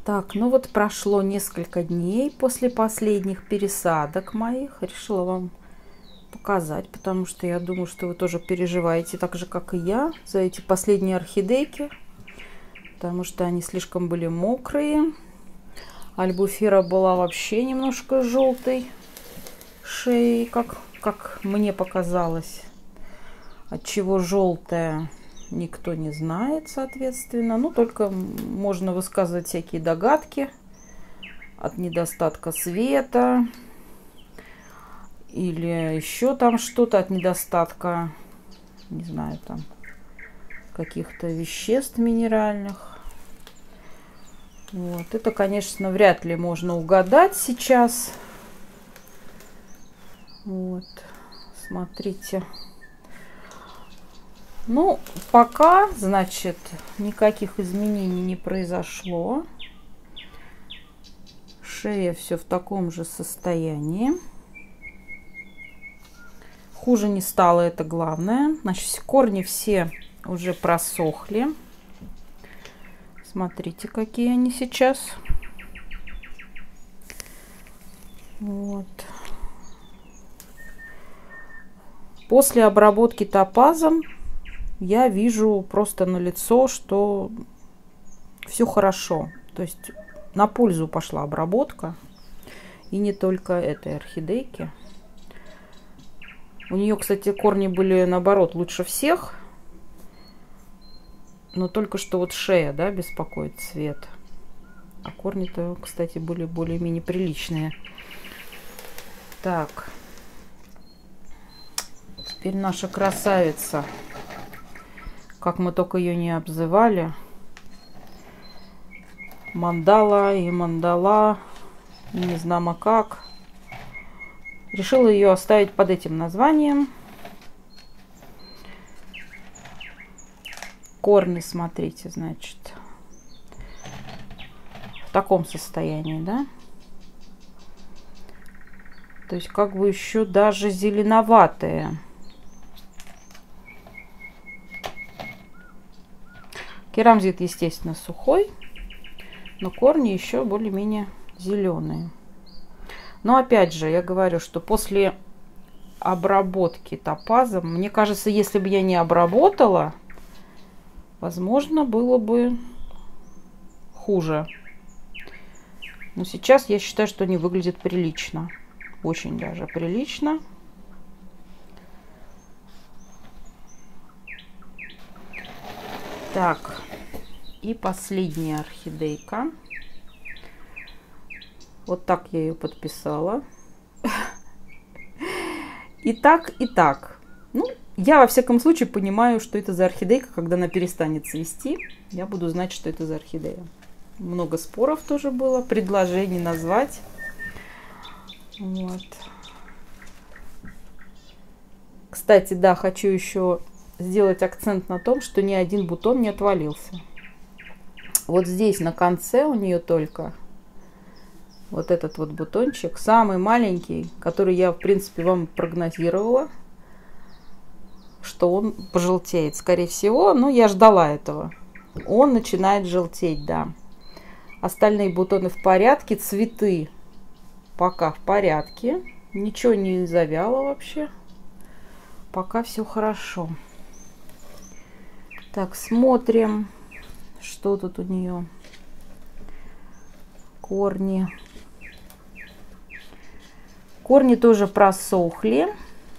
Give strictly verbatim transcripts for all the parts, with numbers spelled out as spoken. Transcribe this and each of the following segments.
Так, ну вот прошло несколько дней после последних пересадок моих. Решила вам показать, потому что я думаю, что вы тоже переживаете так же, как и я, за эти последние орхидейки. Потому что они слишком были мокрые. Альбуфера была вообще немножко желтой шеей, как, как мне показалось. Отчего желтая, никто не знает, соответственно. Ну, только можно высказывать всякие догадки. От недостатка света. Или еще там что-то от недостатка, не знаю, там каких-то веществ минеральных. Вот. Это, конечно, вряд ли можно угадать сейчас. Вот. Смотрите. Ну, пока, значит, никаких изменений не произошло. Шея все в таком же состоянии. Хуже не стало, это главное. Значит, корни все уже просохли. Смотрите, какие они сейчас. Вот. После обработки топазом я вижу просто на лицо, что все хорошо. То есть на пользу пошла обработка. И не только этой орхидейки. У нее, кстати, корни были, наоборот, лучше всех. Но только что вот шея, да, беспокоит цвет. А корни-то, кстати, были более-менее приличные. Так. Теперь наша красавица. Как мы только ее не обзывали. Мандала и мандала. Не знамо как. Решила ее оставить под этим названием. Корни, смотрите, значит, в таком состоянии, да? То есть как бы еще даже зеленоватые. Керамзит, естественно, сухой, но корни еще более-менее зеленые. Но опять же, я говорю, что после обработки топазом, мне кажется, если бы я не обработала, возможно, было бы хуже. Но сейчас я считаю, что они выглядят прилично. Очень даже прилично. Так. И последняя орхидейка. Вот так я ее подписала. И так, и так. Ну, я во всяком случае понимаю, что это за орхидейка. Когда она перестанет цвести, я буду знать, что это за орхидея. Много споров тоже было, предложений назвать. Вот. Кстати, да, хочу еще сделать акцент на том, что ни один бутон не отвалился. Вот здесь на конце у нее только вот этот вот бутончик, самый маленький, который я, в принципе, вам прогнозировала, что он пожелтеет, скорее всего. Но я ждала этого. Он начинает желтеть, да. Остальные бутоны в порядке, цветы пока в порядке, ничего не завяло вообще, пока все хорошо. Так, смотрим, что тут у нее. Корни. Корни тоже просохли.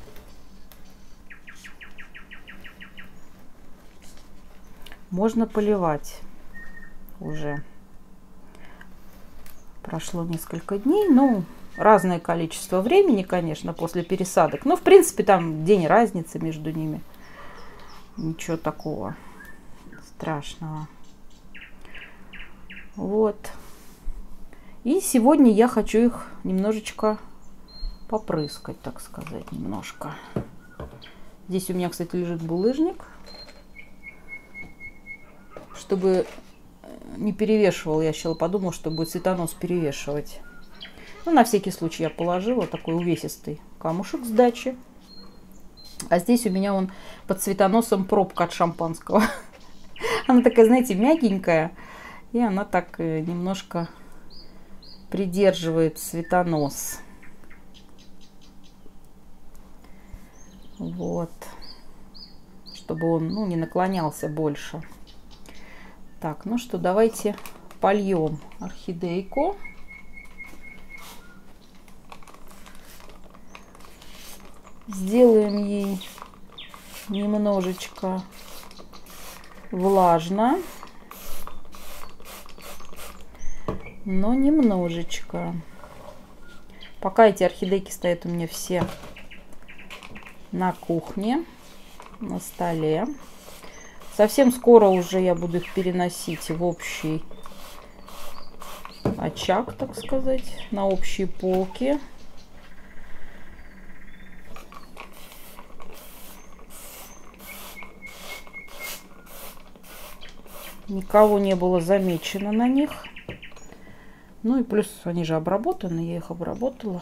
Можно поливать уже. Прошло несколько дней. Ну, разное количество времени, конечно, после пересадок. Но, в принципе, там день разницы между ними. Ничего такого страшного. Вот. И сегодня я хочу их немножечко попрыскать, так сказать, немножко. Здесь у меня, кстати, лежит булыжник. Чтобы не перевешивал, я сначала подумала, что будет цветонос перевешивать. Ну, на всякий случай я положила такой увесистый камушек с дачи. А здесь у меня он под цветоносом пробка от шампанского. Она такая, знаете, мягенькая. И она так немножко придерживает цветонос. Вот. Чтобы он, ну, не наклонялся больше. Так, ну что, давайте польем орхидейку. Сделаем ей немножечко влажно, но немножечко. Пока эти орхидейки стоят у меня все на кухне, на столе. Совсем скоро уже я буду их переносить в общий очаг, так сказать, на общие полки. Никого не было замечено на них. Ну и плюс они же обработаны, я их обработала.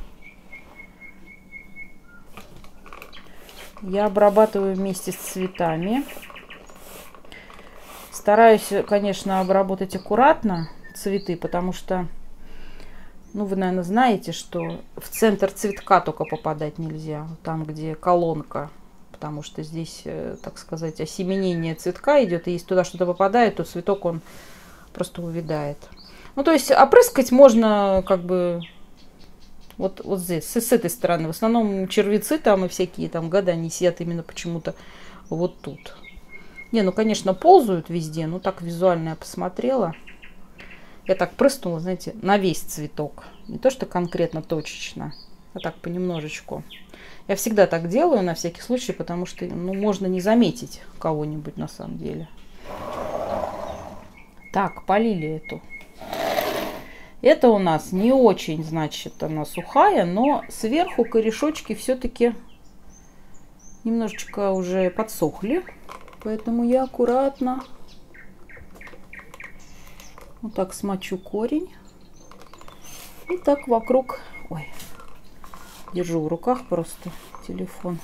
Я обрабатываю вместе с цветами. Стараюсь, конечно, обработать аккуратно цветы, потому что, ну, вы, наверное, знаете, что в центр цветка только попадать нельзя, там, где колонка, потому что здесь, так сказать, осеменение цветка идет, и если туда что-то попадает, то цветок, он просто увядает. Ну, то есть опрыскать можно, как бы, вот, вот здесь, с, с этой стороны. В основном червецы там и всякие там гады, они сидят именно почему-то вот тут. Не, ну, конечно, ползают везде, но так визуально я посмотрела. Я так прыснула, знаете, на весь цветок. Не то, что конкретно точечно, а так понемножечку. Я всегда так делаю на всякий случай, потому что, ну, можно не заметить кого-нибудь на самом деле. Так, полили эту. Это у нас не очень, значит, она сухая, но сверху корешочки все-таки немножечко уже подсохли. Поэтому я аккуратно вот так смочу корень. И так вокруг... Ой, держу в руках просто телефон.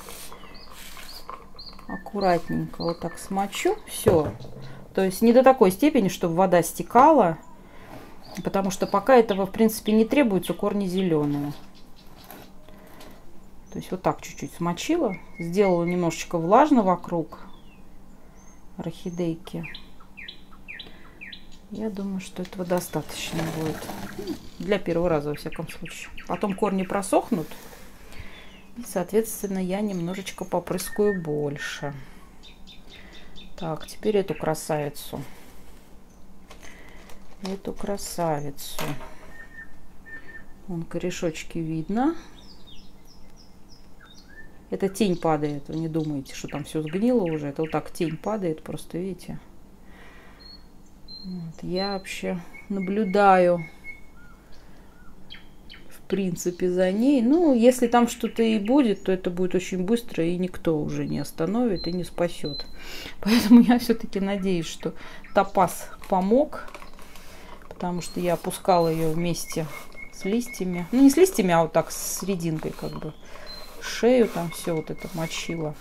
Аккуратненько вот так смочу. Все. То есть не до такой степени, чтобы вода стекала. Потому что пока этого, в принципе, не требуется, корни зеленые. То есть вот так чуть-чуть смочила. Сделала немножечко влажно вокруг орхидейки. Я думаю, что этого достаточно будет. Для первого раза, во всяком случае. Потом корни просохнут. И, соответственно, я немножечко попрыскаю больше. Так, теперь эту красавицу. Эту красавицу. Вон корешочки видно. Это тень падает. Вы не думаете, что там все сгнило уже. Это вот так тень падает, просто видите. Вот. Я вообще наблюдаю, в принципе, за ней. Ну, если там что-то и будет, то это будет очень быстро, и никто уже не остановит и не спасет. Поэтому я все-таки надеюсь, что топаз помог, потому что я опускала ее вместе с листьями. Ну, не с листьями, а вот так с серединкой, как бы. Шею там все вот это мочила.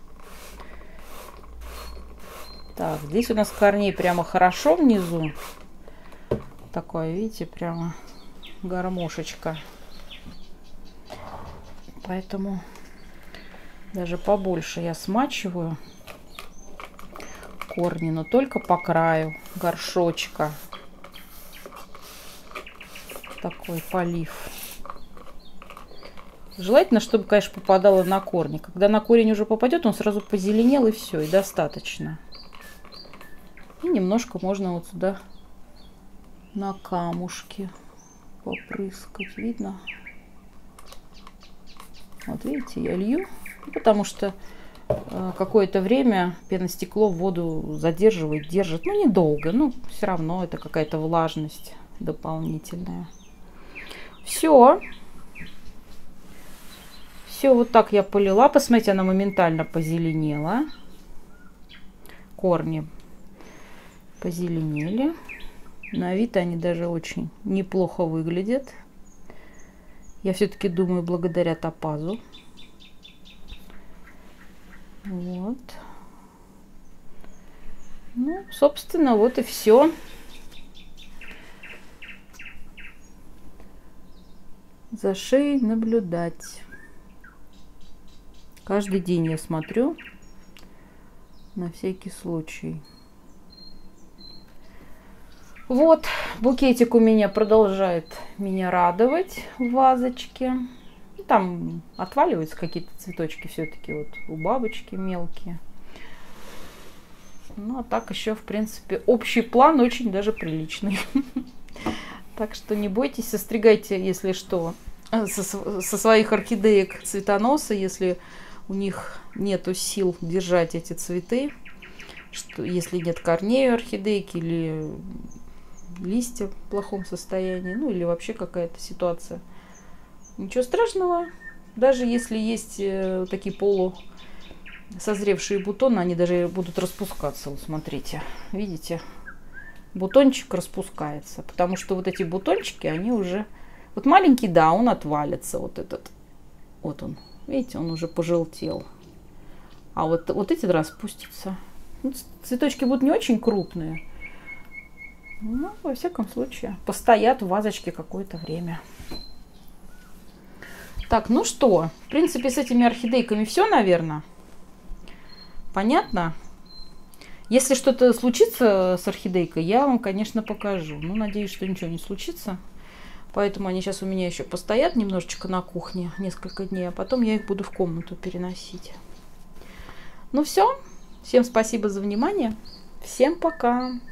Так, здесь у нас корней прямо хорошо внизу. Такое, видите, прямо гармошечка. Поэтому даже побольше я смачиваю корни, но только по краю горшочка. Такой полив. Желательно, чтобы, конечно, попадало на корни. Когда на корень уже попадет, он сразу позеленел, и все, и достаточно. И немножко можно вот сюда на камушки попрыскать. Видно? Вот видите, я лью, потому что э, какое-то время пеностекло воду задерживает, держит. Ну, недолго, но все равно это какая-то влажность дополнительная. Все. Все, вот так я полила. Посмотрите, она моментально позеленела. Корни позеленели. На вид они даже очень неплохо выглядят. Я все-таки думаю, благодаря топазу. Вот. Ну, собственно, вот и все. за шеей наблюдать. Каждый день я смотрю на всякий случай. Вот, букетик у меня продолжает меня радовать в вазочке. Там отваливаются какие-то цветочки все-таки вот у бабочки мелкие. Ну, а так еще, в принципе, общий план очень даже приличный. Так что не бойтесь, состригайте, если что, со, со своих орхидеек цветоноса, если у них нету сил держать эти цветы, что если нет корней у орхидейки или листья в плохом состоянии, ну или вообще какая-то ситуация. Ничего страшного, даже если есть такие полу созревшие бутоны, они даже будут распускаться. Вот смотрите, видите, бутончик распускается, потому что вот эти бутончики, они уже, вот маленький, да, он отвалится, вот этот, вот он, видите, он уже пожелтел, а вот, вот эти распустятся. Ну, цветочки будут не очень крупные, но во всяком случае постоят в вазочке какое-то время. Так, ну что, в принципе, с этими орхидейками все, наверное. Понятно? Если что-то случится с орхидейкой, я вам, конечно, покажу. Ну, надеюсь, что ничего не случится. Поэтому они сейчас у меня еще постоят немножечко на кухне несколько дней, а потом я их буду в комнату переносить. Ну все. Всем спасибо за внимание. Всем пока.